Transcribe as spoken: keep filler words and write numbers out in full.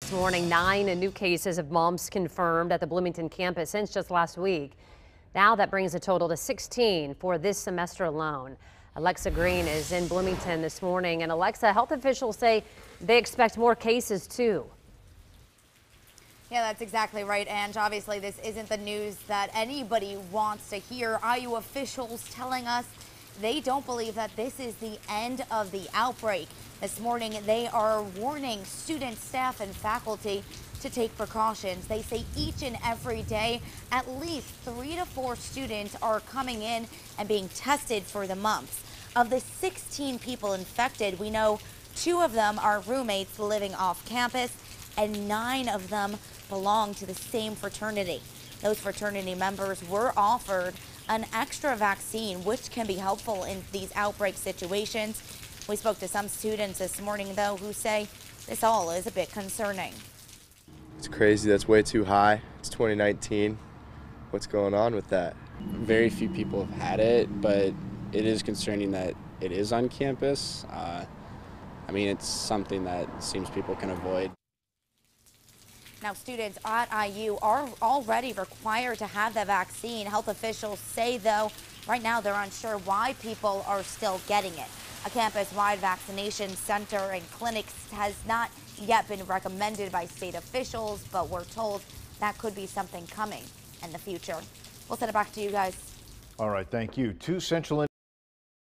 This morning, nine new cases of mumps confirmed at the Bloomington campus since just last week. Now that brings a total to sixteen for this semester alone. Alexa Green is in Bloomington this morning. And Alexa, health officials say they expect more cases too. Yeah, that's exactly right, Ange. Obviously, this isn't the news that anybody wants to hear. I U officials telling us they don't believe that this is the end of the outbreak. This morning, they are warning students, staff, and faculty to take precautions. They say each and every day, at least three to four students are coming in and being tested for the mumps. Of the sixteen people infected, we know two of them are roommates living off campus, and nine of them belong to the same fraternity. Those fraternity members were offered an extra vaccine, which can be helpful in these outbreak situations. We spoke to some students this morning, though, who say this all is a bit concerning. It's crazy. That's way too high. It's twenty nineteen. What's going on with that? Very few people have had it, but it is concerning that it is on campus. Uh, I mean, it's something that seems people can avoid. Now, students at I U are already required to have the vaccine. Health officials say, though, right now they're unsure why people are still getting it. A campus-wide vaccination center and clinics has not yet been recommended by state officials, but we're told that could be something coming in the future. We'll send it back to you guys. All right, thank you. Two Central